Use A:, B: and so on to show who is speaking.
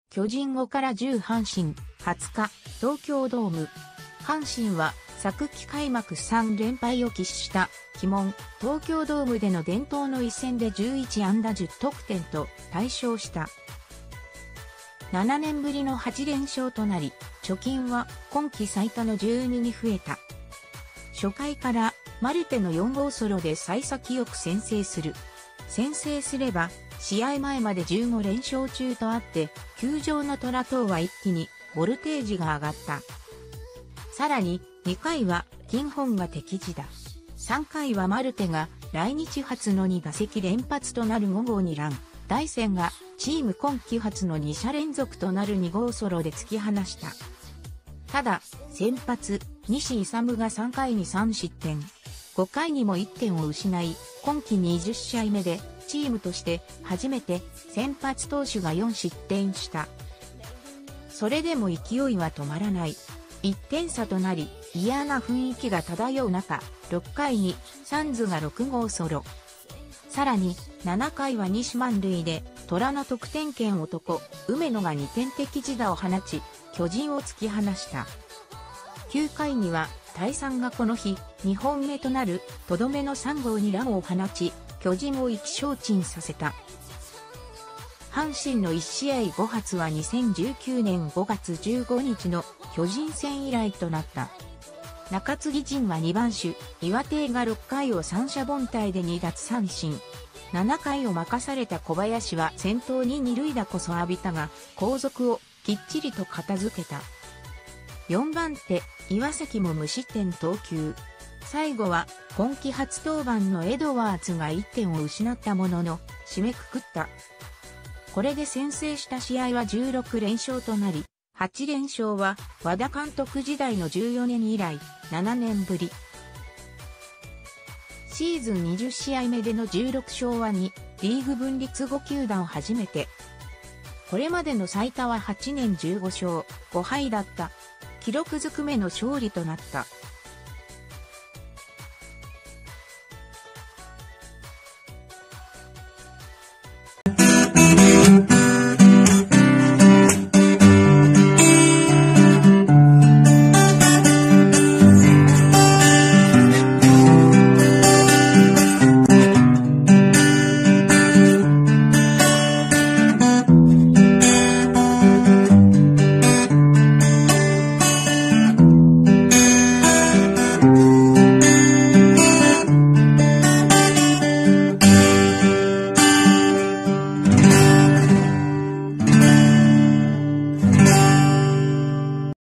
A: 巨人5から10阪神、20日、東京ドーム。阪神は昨季開幕3連敗を喫した鬼門、東京ドームでの伝統の一戦で11安打10得点と大勝した。7年ぶりの8連勝となり、貯金は今季最多の12に増えた。初回からマルテの4号ソロで幸先よく先制する。先制すれば、試合前まで15連勝中とあって、球場の虎党は一気にボルテージが上がった。さらに、2回は金本が敵地だ。3回はマルテが来日初の2打席連発となる5号2ラン。大勢がチーム今季初の2者連続となる2号ソロで突き放した。ただ、先発、西勇が3回に3失点。5回にも1点を失い、今季20試合目でチームとして初めて先発投手が4失点した。それでも勢いは止まらない。1点差となり嫌な雰囲気が漂う中、6回にサンズが6号ソロ。さらに7回は西満塁で虎の得点圏男、梅野が2点的自打を放ち、巨人を突き放した。9回には大山がこの日2本目となるとどめの3号2ランを放ち、巨人を意気消沈させた。阪神の1試合5発は2019年5月15日の巨人戦以来となった。中継ぎ陣は2番手、岩手が6回を三者凡退で2奪三振。7回を任された小林は先頭に2塁打こそ浴びたが、後続をきっちりと片付けた。4番手、岩崎も無失点投球。最後は今季初登板のエドワーズが1点を失ったものの、締めくくった。これで先制した試合は16連勝となり、8連勝は和田監督時代の14年以来7年ぶり。シーズン20試合目での16勝は2、リーグ分率5球団初めて。これまでの最多は8年15勝5敗だった。記録ずくめの勝利となった。